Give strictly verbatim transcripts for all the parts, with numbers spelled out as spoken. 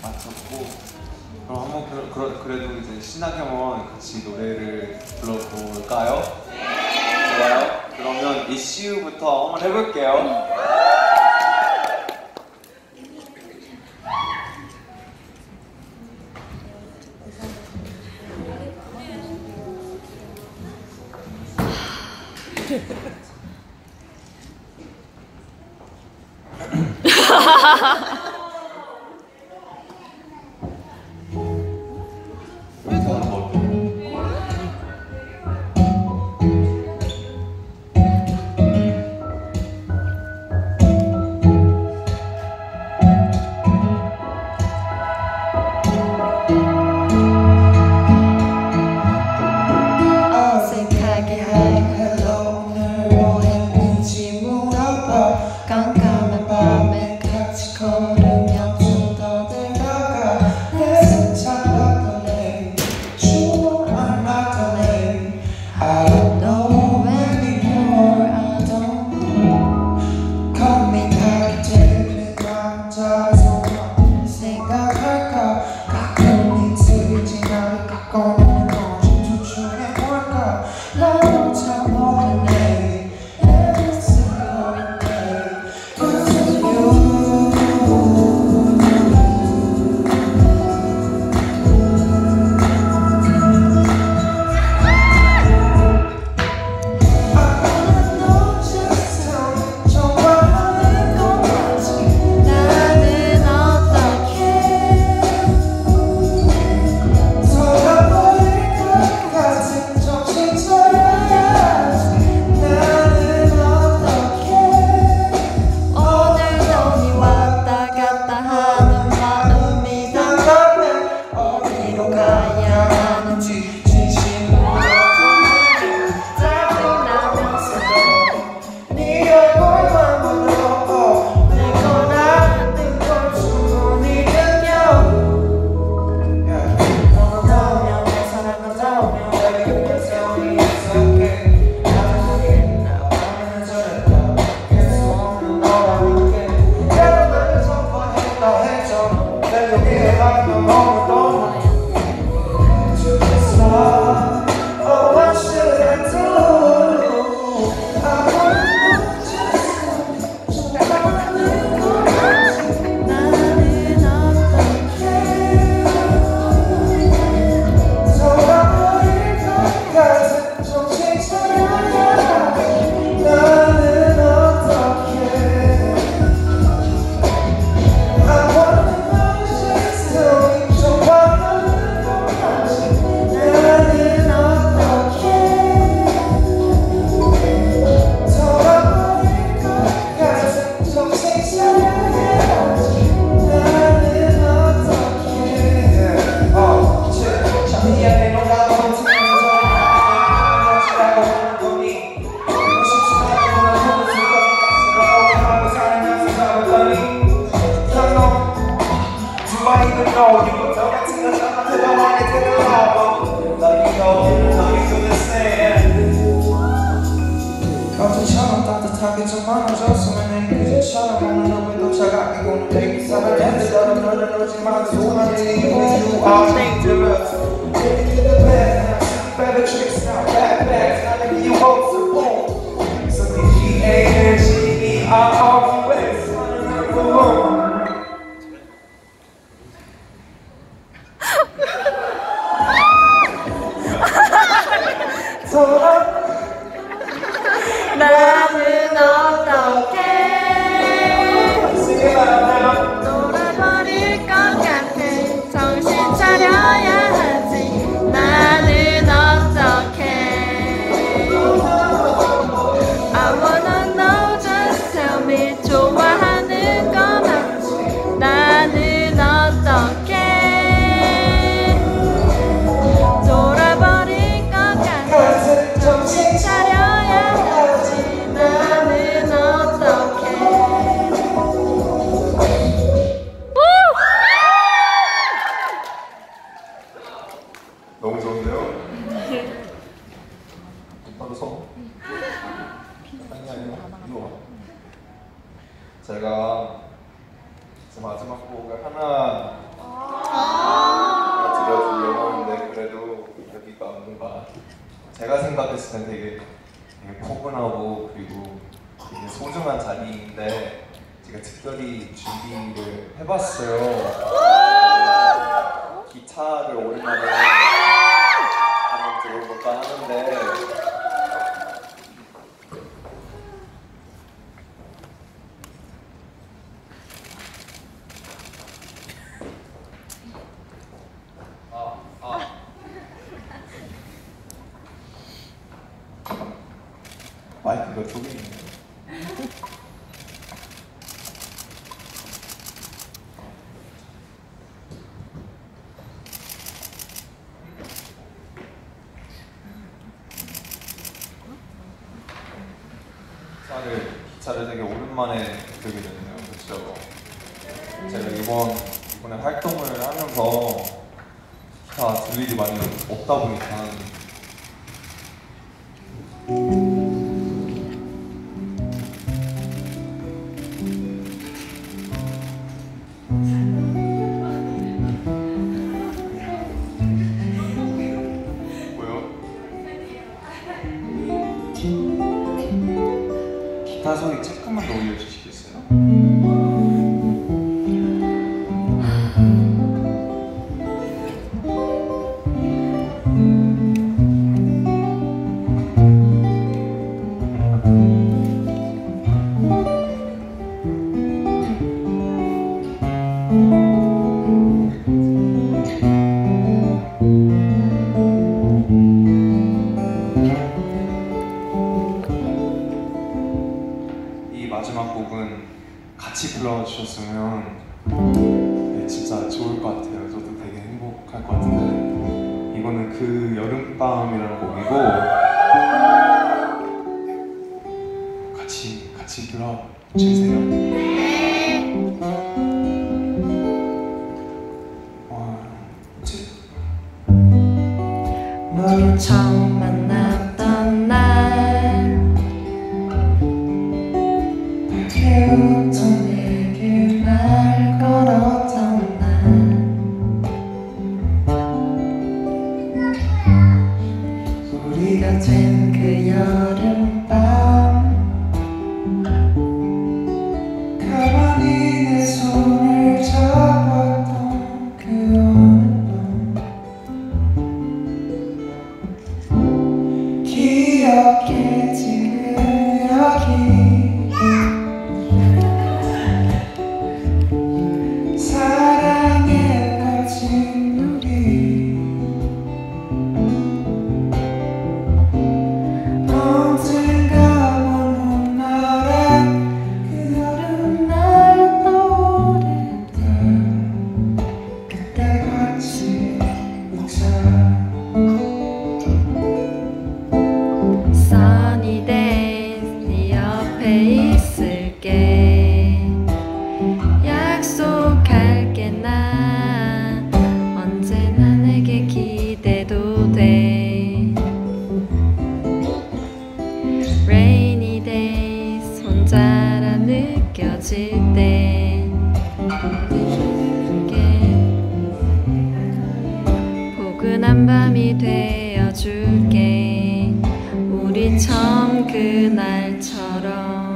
맞췄고 그럼 한번 그, 그, 그래도 이제 신나게 한번 같이 노래를 불러볼까요? 네! 좋아요. 그러면 이슈부터 한번 해볼게요. 나는 어떻게 놀아버릴 것 같아. 정신 차려야 하지. 나는 어떻게 자체는 되게, 되게 포근하고 그리고 되게 소중한 자리인데 제가 특별히 준비를 해봤어요. 기타를 오랜만에 한번 들어볼까 하는데 아, 아. 마이크가 저기 있네요. 기타를, 기타를 되게 오랜만에 들게 됐네요. 그렇죠? 제가 이번, 이번에 활동을 하면서 기타 들 일이 많이 없다 보니까 기타 소리 조금만 더 올려주시겠어요? 마지막 곡은 같이 불러주셨으면 네, 진짜 좋을 것 같아요. 저도 되게 행복할 것 같은데 이거는 그 여름밤이라는 곡이고 같이 같이 불러주세요. 우리 처음 만났던 날 깨우던 내게 말 걸었던 날 우리가 된 그 여름밤 가만히 내 손을 잡았던 그 어느 밤 기억해 지금 여기 Sunny days 네 옆에 있을게 약속할게 난 언제나 내게 기대도 돼 Rainy days 혼자라 느껴질 때 포근한 밤이 되어줄게 우리 처음 그날처럼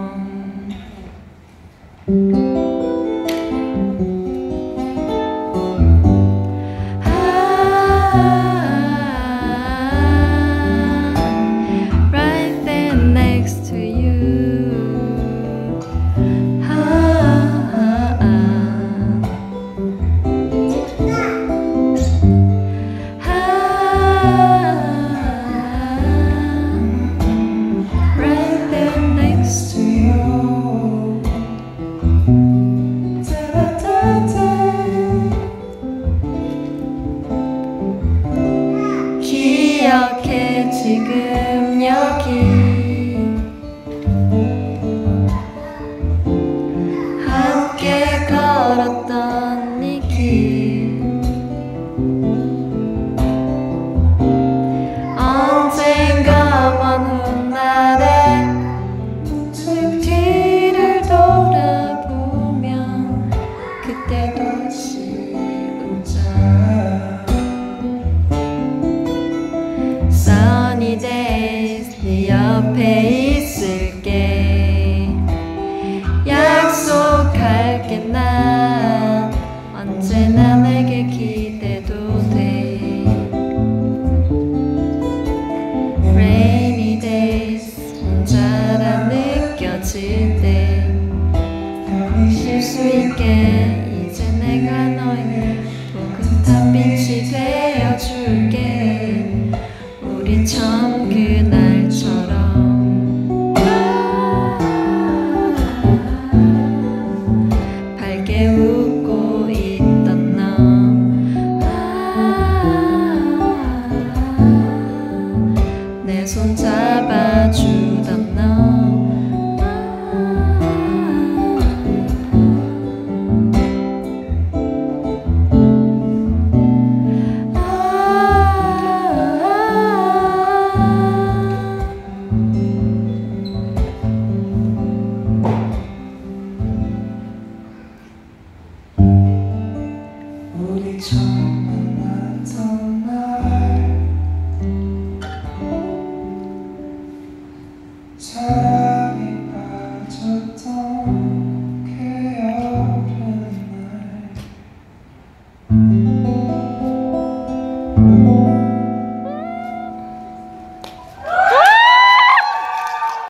아, right there next to you 아, 아, 아. 기억해 지금 여기 함께 걸었던 이 길 언젠가 먼 훗날에 문득 뒤를 돌아보면 그때 다시 웃자 Sunny days 수 있게 이제 내가 너에게 붉은 달빛이 되어줄게